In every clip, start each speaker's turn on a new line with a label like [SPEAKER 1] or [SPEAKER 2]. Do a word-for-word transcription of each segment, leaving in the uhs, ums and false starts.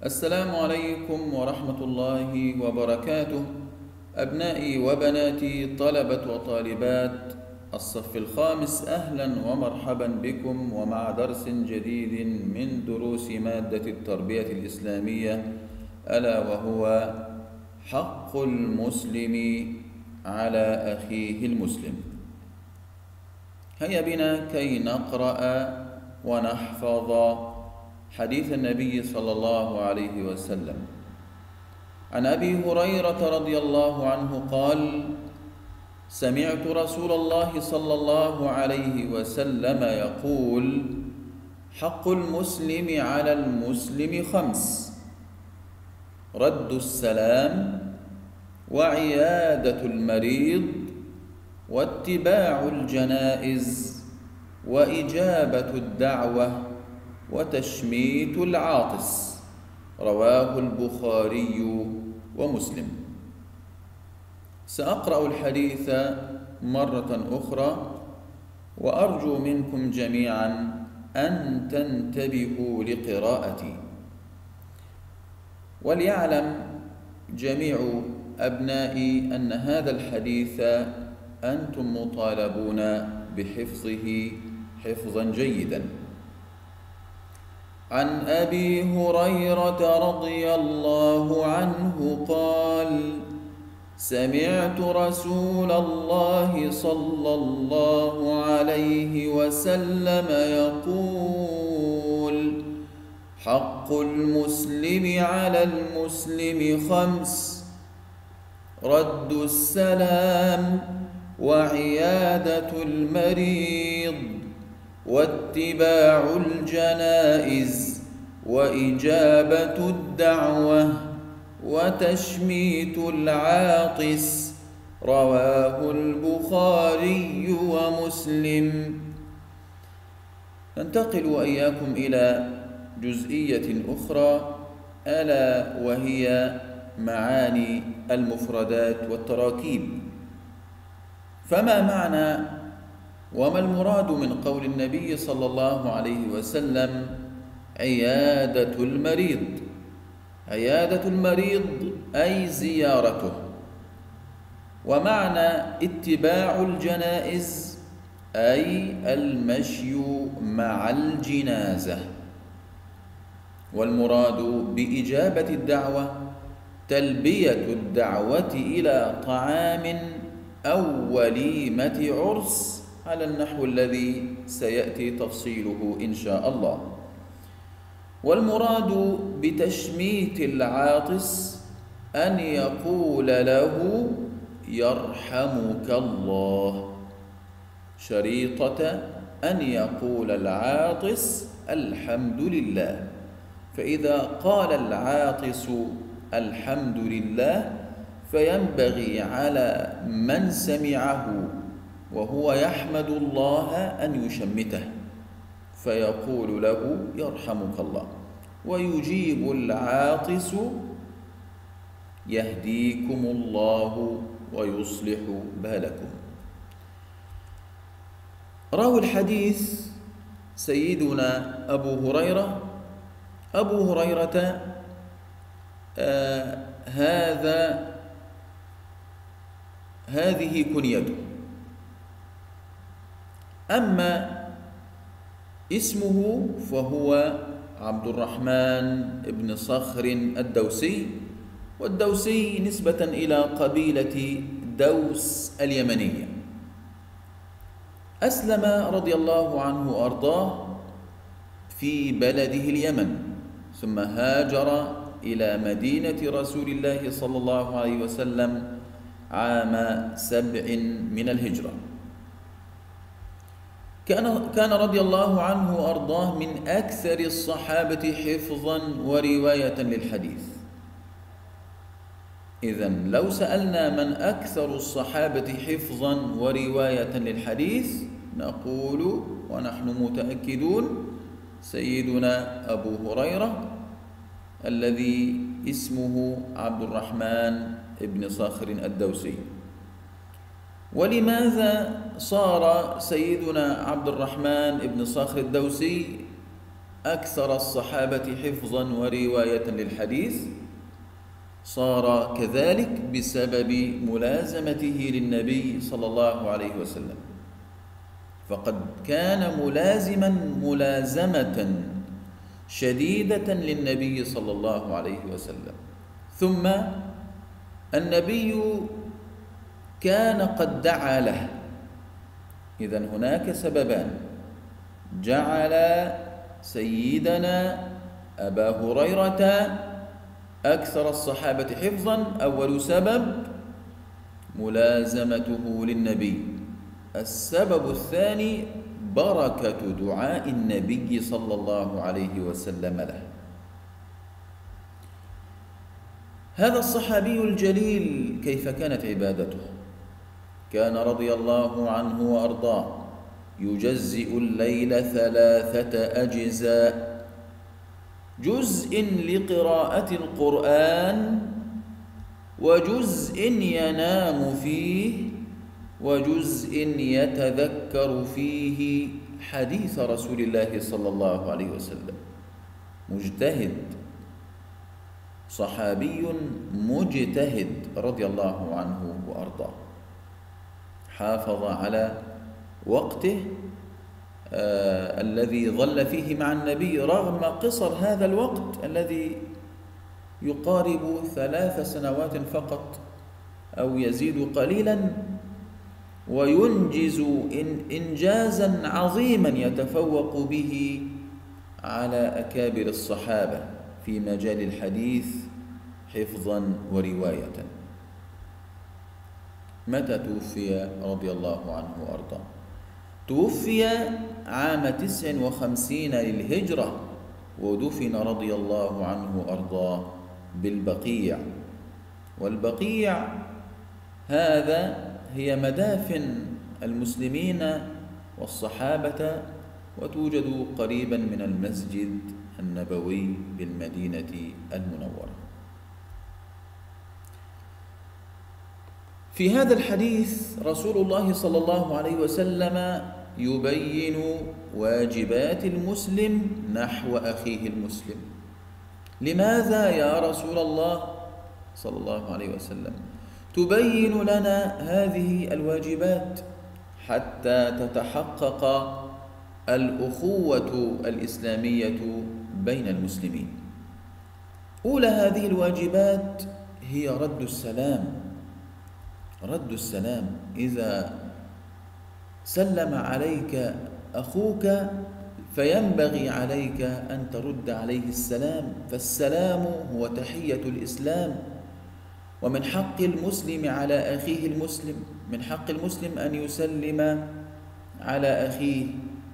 [SPEAKER 1] السلام عليكم ورحمة الله وبركاته. أبنائي وبناتي طلبة وطالبات الصف الخامس، أهلا ومرحبا بكم ومع درس جديد من دروس مادة التربية الإسلامية، ألا وهو حق المسلم على أخيه المسلم. هيا بنا كي نقرأ ونحفظ حديث النبي صلى الله عليه وسلم. عن أبي هريرة رضي الله عنه قال: سمعت رسول الله صلى الله عليه وسلم يقول: حق المسلم على المسلم خمس: رد السلام، وعيادة المريض، واتباع الجنائز، وإجابة الدعوة، وتشميت العاطس. رواه البخاري ومسلم. سأقرأ الحديث مرة أخرى، وأرجو منكم جميعا أن تنتبهوا لقراءتي. وليعلم جميع أبنائي أن هذا الحديث أنتم مطالبون بحفظه حفظا جيدا. عن أبي هريرة رضي الله عنه قال: سمعت رسول الله صلى الله عليه وسلم يقول: حق المسلم على المسلم خمس: رد السلام، وعيادة المريض، واتباع الجنائز، وإجابة الدعوة، وتشميت العاطس. رواه البخاري ومسلم. ننتقل وإياكم إلى جزئية أخرى، ألا وهي معاني المفردات والتراكيب. فما معنى وما المراد من قول النبي صلى الله عليه وسلم: عيادة المريض؟ عيادة المريض أي زيارته. ومعنى اتباع الجنائز أي المشي مع الجنازة. والمراد بإجابة الدعوة تلبية الدعوة إلى طعام أو وليمة عرس، على النحو الذي سيأتي تفصيله إن شاء الله. والمراد بتشميت العاطس أن يقول له: يرحمك الله. شريطة أن يقول العاطس: الحمد لله. فإذا قال العاطس الحمد لله، فينبغي على من سمعه وهو يحمد الله أن يشمته، فيقول له: يرحمك الله. ويجيب العاطس: يهديكم الله ويصلح بالكم. راوي الحديث سيدنا أبو هريرة. أبو هريرة آه هذا هذه كنيته. أما اسمه فهو عبد الرحمن بن صخر الدوسي، والدوسي نسبة إلى قبيلة دوس اليمنية. أسلم رضي الله عنه وأرضاه في بلده اليمن، ثم هاجر إلى مدينة رسول الله صلى الله عليه وسلم عام سبع من الهجرة. كان كان رضي الله عنه وأرضاه من أكثر الصحابة حفظا ورواية للحديث. إذن لو سألنا من أكثر الصحابة حفظا ورواية للحديث، نقول ونحن متأكدون: سيدنا أبو هريرة الذي اسمه عبد الرحمن بن صخر الدوسي. ولماذا صار سيدنا عبد الرحمن بن صخر الدوسي أكثر الصحابة حفظا ورواية للحديث، صار كذلك بسبب ملازمته للنبي صلى الله عليه وسلم، فقد كان ملازما ملازمة شديدة للنبي صلى الله عليه وسلم. ثم النبي كان قد دعا له. إذن هناك سببان جعل سيدنا أبا هريرة أكثر الصحابة حفظا. أول سبب ملازمته للنبي. السبب الثاني بركة دعاء النبي صلى الله عليه وسلم له. هذا الصحابي الجليل كيف كانت عبادته؟ كان رضي الله عنه وأرضاه يجزئ الليل ثلاثة أجزاء: جزء لقراءة القرآن، وجزء ينام فيه، وجزء يتذكر فيه حديث رسول الله صلى الله عليه وسلم. مجتهد، صحابي مجتهد رضي الله عنه وأرضاه، حافظ على وقته آه الذي ظل فيه مع النبي رغم قصر هذا الوقت الذي يقارب ثلاث سنوات فقط أو يزيد قليلا، وينجز إن إنجازا عظيما يتفوق به على أكابر الصحابة في مجال الحديث حفظا ورواية. متى توفي رضي الله عنه وأرضاه؟ توفي عام تسع وخمسين للهجرة، ودفن رضي الله عنه وأرضاه بالبقيع. والبقيع هذا هي مدافن المسلمين والصحابة، وتوجد قريبا من المسجد النبوي بالمدينة المنورة. في هذا الحديث رسول الله صلى الله عليه وسلم يبين واجبات المسلم نحو أخيه المسلم. لماذا يا رسول الله صلى الله عليه وسلم تبين لنا هذه الواجبات؟ حتى تتحقق الأخوة الإسلامية بين المسلمين. أولى هذه الواجبات هي رد السلام. رد السلام، إذا سلم عليك أخوك فينبغي عليك أن ترد عليه السلام، فالسلام هو تحية الإسلام. ومن حق المسلم على أخيه المسلم، من حق المسلم أن يسلم على أخيه،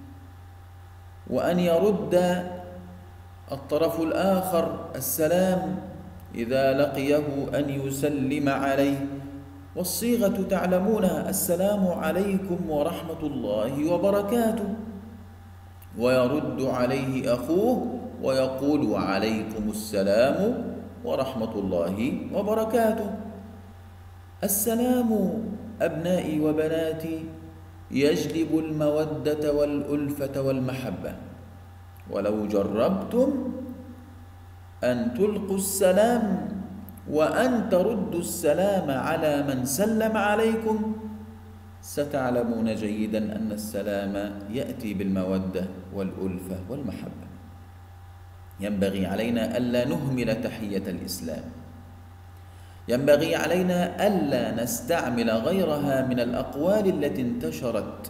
[SPEAKER 1] وأن يرد الطرف الآخر السلام إذا لقيه أن يسلم عليه. والصيغة تعلمونها: السلام عليكم ورحمة الله وبركاته. ويرد عليه أخوه ويقول: وعليكم السلام ورحمة الله وبركاته. السلام أبنائي وبناتي يجلب المودة والألفة والمحبة. ولو جربتم أن تلقوا السلام وأن تردوا السلام على من سلم عليكم ستعلمون جيدا أن السلام يأتي بالمودة والألفة والمحبة. ينبغي علينا ألا نهمل تحية الإسلام، ينبغي علينا ألا نستعمل غيرها من الأقوال التي انتشرت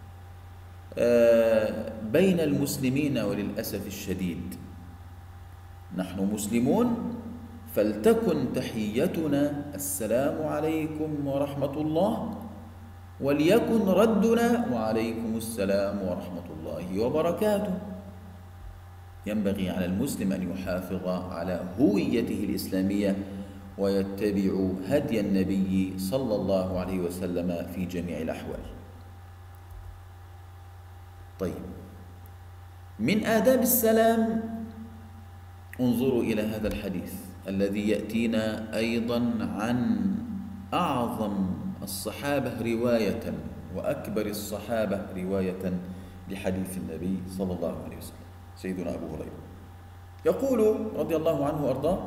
[SPEAKER 1] بين المسلمين. وللأسف الشديد نحن مسلمون، فلتكن تحيتنا السلام عليكم ورحمة الله، وليكن ردنا وعليكم السلام ورحمة الله وبركاته. ينبغي على المسلم أن يحافظ على هويته الإسلامية ويتبع هدي النبي صلى الله عليه وسلم في جميع الأحوال. طيب، من آداب السلام انظروا إلى هذا الحديث الذي يأتينا أيضا عن أعظم الصحابة رواية وأكبر الصحابة رواية لحديث النبي صلى الله عليه وسلم. سيدنا أبو هريرة يقول رضي الله عنه وأرضاه: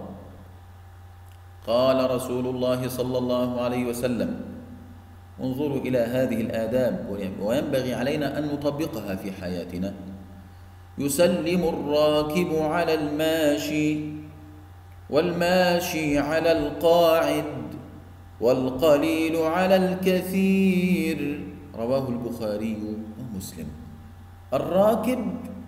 [SPEAKER 1] قال رسول الله صلى الله عليه وسلم. انظروا إلى هذه الآداب، وينبغي علينا أن نطبقها في حياتنا. يسلم الراكب على الماشي، والماشي على القاعد، والقليل على الكثير. رواه البخاري ومسلم. الراكب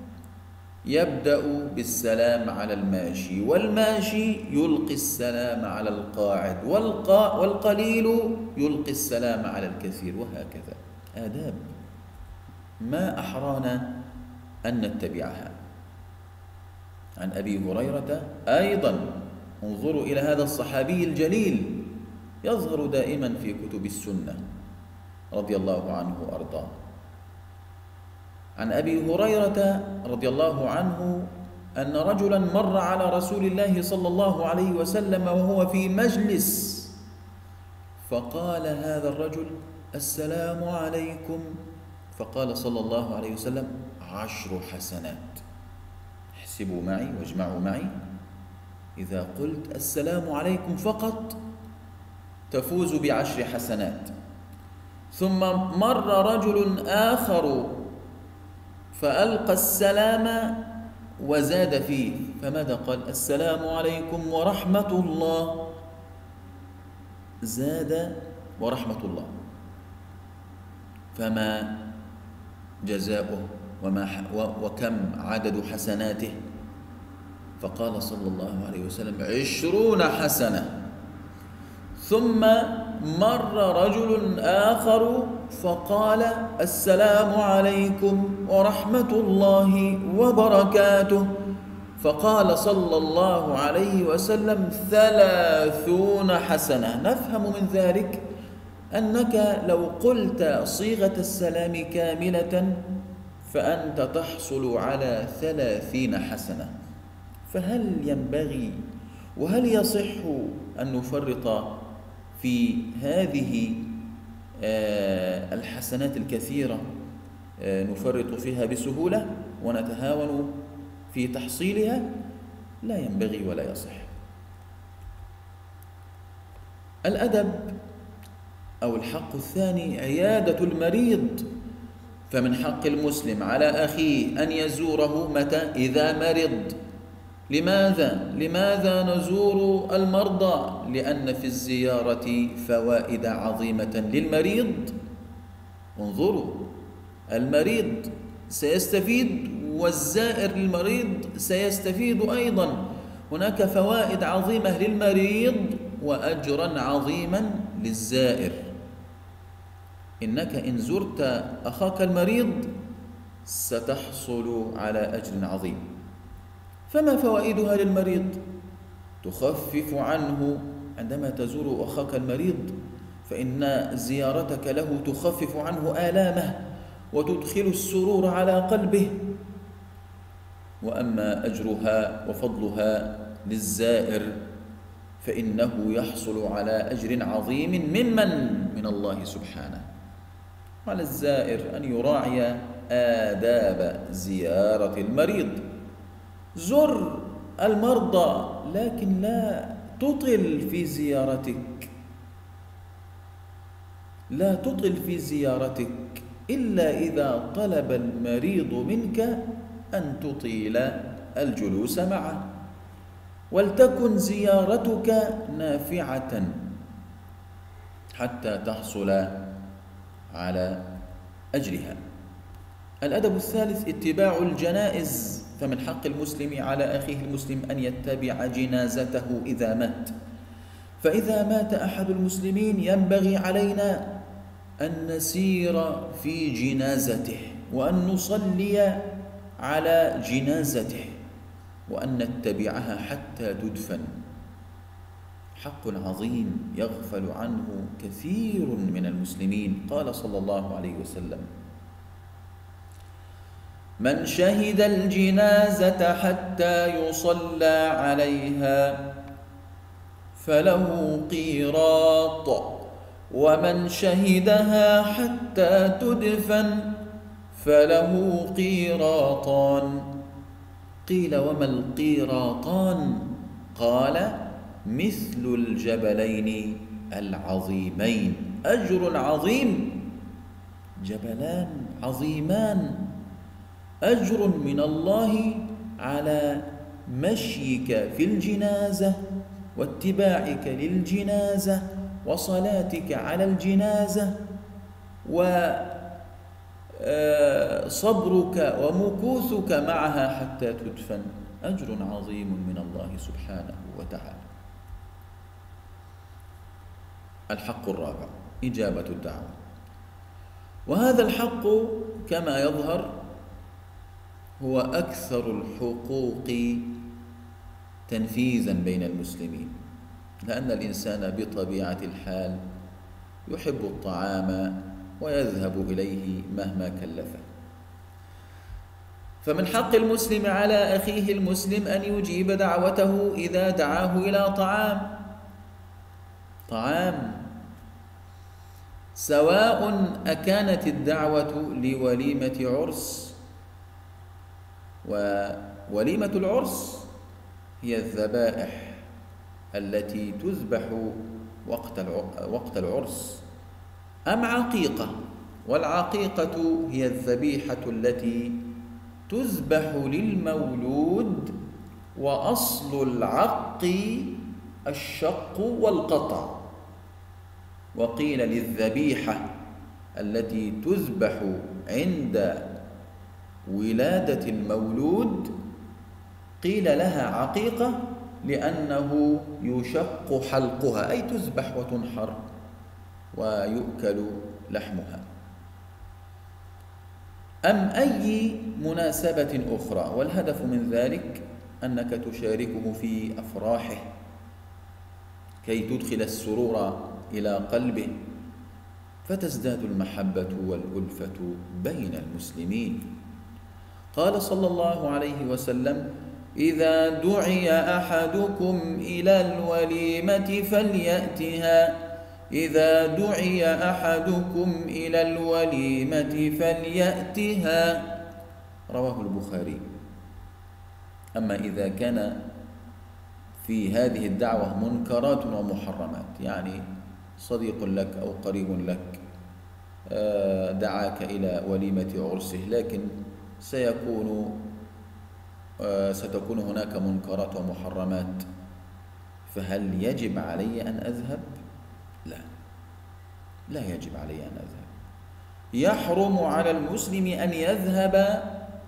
[SPEAKER 1] يبدأ بالسلام على الماشي، والماشي يلقي السلام على القاعد، والقا والقليل يلقي السلام على الكثير، وهكذا. آداب ما أحرانا أن نتبعها. عن أبي هريرة أيضا، انظروا إلى هذا الصحابي الجليل، يظهر دائما في كتب السنة، رضي الله عنه وأرضاه. عن أبي هريرة رضي الله عنه أن رجلا مر على رسول الله صلى الله عليه وسلم وهو في مجلس، فقال هذا الرجل: السلام عليكم. فقال صلى الله عليه وسلم: عشر حسنات. احسبوا معي واجمعوا معي، إذا قلت السلام عليكم فقط تفوز بعشر حسنات. ثم مر رجل آخر فألقى السلام وزاد فيه، فماذا قال؟ السلام عليكم ورحمة الله، زاد ورحمة الله. فما جزاؤه وما وكم عدد حسناته؟ فقال صلى الله عليه وسلم: عشرون حسنة. ثم مر رجل آخر فقال: السلام عليكم ورحمة الله وبركاته. فقال صلى الله عليه وسلم: ثلاثون حسنة. نفهم من ذلك أنك لو قلت صيغة السلام كاملة فأنت تحصل على ثلاثين حسنة. فهل ينبغي وهل يصح أن نفرط في هذه الحسنات الكثيرة، نفرط فيها بسهولة ونتهاون في تحصيلها؟ لا ينبغي ولا يصح. الأدب أو الحق الثاني عيادة المريض. فمن حق المسلم على أخيه أن يزوره متى؟ إذا مرض. لماذا؟ لماذا نزور المرضى؟ لأن في الزيارة فوائد عظيمة للمريض. انظروا، المريض سيستفيد والزائر للمريض سيستفيد أيضا. هناك فوائد عظيمة للمريض وأجرا عظيما للزائر. إنك إن زرت أخاك المريض ستحصل على أجر عظيم. فما فوائدها للمريض؟ تخفف عنه عندما تزور أخاك المريض، فإن زيارتك له تخفف عنه آلامه وتدخل السرور على قلبه. وأما أجرها وفضلها للزائر فإنه يحصل على أجر عظيم ممن من الله سبحانه. على الزائر أن يراعي آداب زيارة المريض. زر المرضى لكن لا تطل في زيارتك، لا تطل في زيارتك إلا إذا طلب المريض منك أن تطيل الجلوس معه، ولتكن زيارتك نافعة حتى تحصل على أجرها. الأدب الثالث اتباع الجنائز. فمن حق المسلم على أخيه المسلم أن يتبع جنازته إذا مات. فإذا مات أحد المسلمين ينبغي علينا أن نسير في جنازته وأن نصلي على جنازته وأن نتبعها حتى تدفن. حق عظيم يغفل عنه كثير من المسلمين. قال صلى الله عليه وسلم: من شهد الجنازة حتى يصلى عليها فله قيراط، ومن شهدها حتى تدفن فله قيراطان. قيل وما القيراطان؟ قال مثل الجبلين العظيمين. أجر عظيم، جبلان عظيمان، أجر من الله على مشيك في الجنازة واتباعك للجنازة وصلاتك على الجنازة وصبرك ومكوثك معها حتى تدفن، أجر عظيم من الله سبحانه وتعالى. الحق الرابع إجابة الدعوة، وهذا الحق كما يظهر هو أكثر الحقوق تنفيذا بين المسلمين، لأن الإنسان بطبيعة الحال يحب الطعام ويذهب إليه مهما كلفه، فمن حق المسلم على أخيه المسلم أن يجيب دعوته إذا دعاه إلى طعام طعام سواء أكانت الدعوة لوليمة عرس، ووليمة العرس هي الذبائح التي تذبح وقت العرس، أم عقيقة، والعقيقة هي الذبيحة التي تذبح للمولود، وأصل العق الشق والقطع. وقيل للذبيحة التي تذبح عند ولادة المولود قيل لها عقيقة لأنه يشق حلقها، أي تذبح وتنحر ويؤكل لحمها. أم أي مناسبة أخرى، والهدف من ذلك أنك تشاركه في أفراحه كي تدخل السرور إلى قلبه، فتزداد المحبة والألفة بين المسلمين. قال صلى الله عليه وسلم: إذا دعي أحدكم إلى الوليمة فليأتها إذا دعي أحدكم إلى الوليمة فليأتها، رواه البخاري. أما إذا كان في هذه الدعوة منكرات ومحرمات، يعني صديق لك أو قريب لك دعاك إلى وليمة عرسه، لكن سيكون ستكون هناك منكرات ومحرمات، فهل يجب علي أن أذهب؟ لا، لا يجب علي أن أذهب. يحرم على المسلم أن يذهب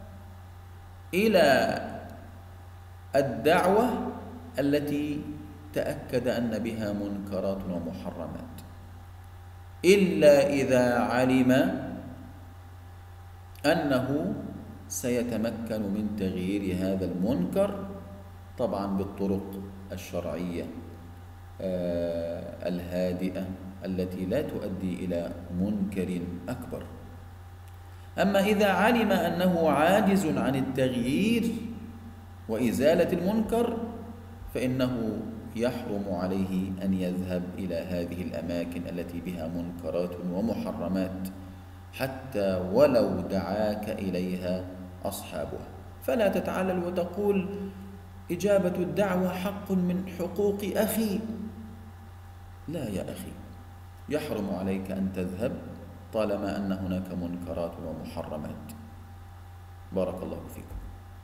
[SPEAKER 1] إلى الدعوة التي تأكد أن بها منكرات ومحرمات، إلا إذا علم أنه سيتمكن من تغيير هذا المنكر، طبعا بالطرق الشرعية الهادئة التي لا تؤدي إلى منكر أكبر. أما إذا علم أنه عاجز عن التغيير وإزالة المنكر، فإنه يحرم عليه أن يذهب إلى هذه الأماكن التي بها منكرات ومحرمات، حتى ولو دعاك إليها أصحابها. فلا تتعلل وتقول إجابة الدعوة حق من حقوق أخي. لا يا أخي، يحرم عليك أن تذهب طالما أن هناك منكرات ومحرمات. بارك الله فيكم.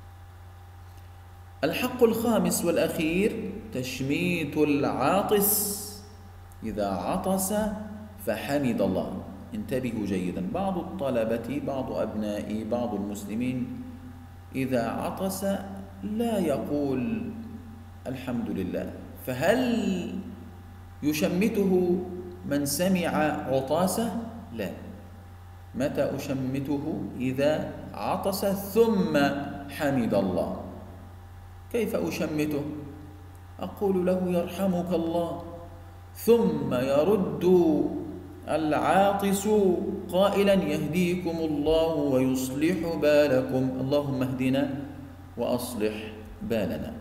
[SPEAKER 1] الحق الخامس والأخير تشميت العاطس إذا عطس فحمد الله. انتبهوا جيدا، بعض الطلبة، بعض أبنائي، بعض المسلمين إذا عطس لا يقول الحمد لله، فهل يشمته من سمع عطاسه؟ لا. متى أشمته؟ إذا عطس ثم حمد الله. كيف أشمته؟ أقول له يرحمك الله، ثم يرد العاطس قائلا يهديكم الله ويصلح بالكم، اللهم اهدنا وأصلح بالنا.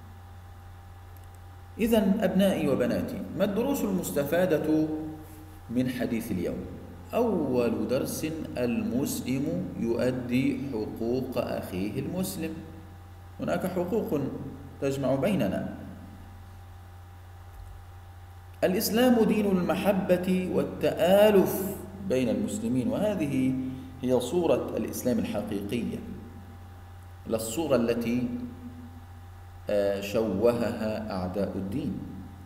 [SPEAKER 1] إذن أبنائي وبناتي، ما الدروس المستفادة من حديث اليوم؟ أول درس: المسلم يؤدي حقوق أخيه المسلم. هناك حقوق تجمع بيننا. الإسلام دين المحبة والتآلف بين المسلمين، وهذه هي صورة الإسلام الحقيقية، لا الصورة التي شوهها أعداء الدين.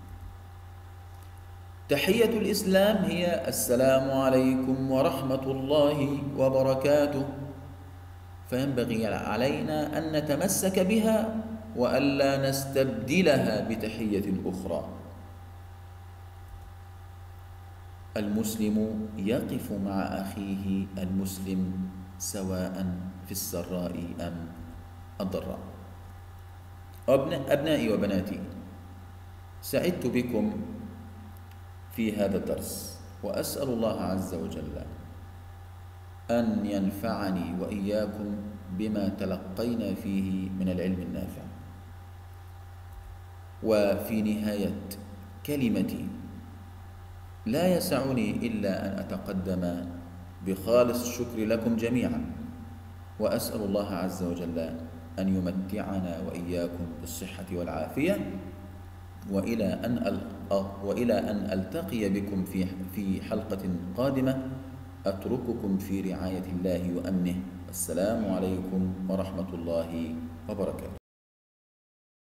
[SPEAKER 1] تحية الإسلام هي السلام عليكم ورحمة الله وبركاته، فينبغي علينا أن نتمسك بها وألا نستبدلها بتحية أخرى. المسلم يقف مع أخيه المسلم سواء في السراء أم الضراء. أبنائي وبناتي، سعدت بكم في هذا الدرس، وأسأل الله عز وجل أن ينفعني وإياكم بما تلقينا فيه من العلم النافع. وفي نهاية كلمتي لا يسعني إلا أن أتقدم بخالص الشكر لكم جميعا، وأسأل الله عز وجل أن يمتعنا وإياكم بالصحة والعافية، وإلى أن وإلى أن ألتقي بكم في في حلقة قادمة، أترككم في رعاية الله وأمنه. السلام عليكم ورحمة الله وبركاته.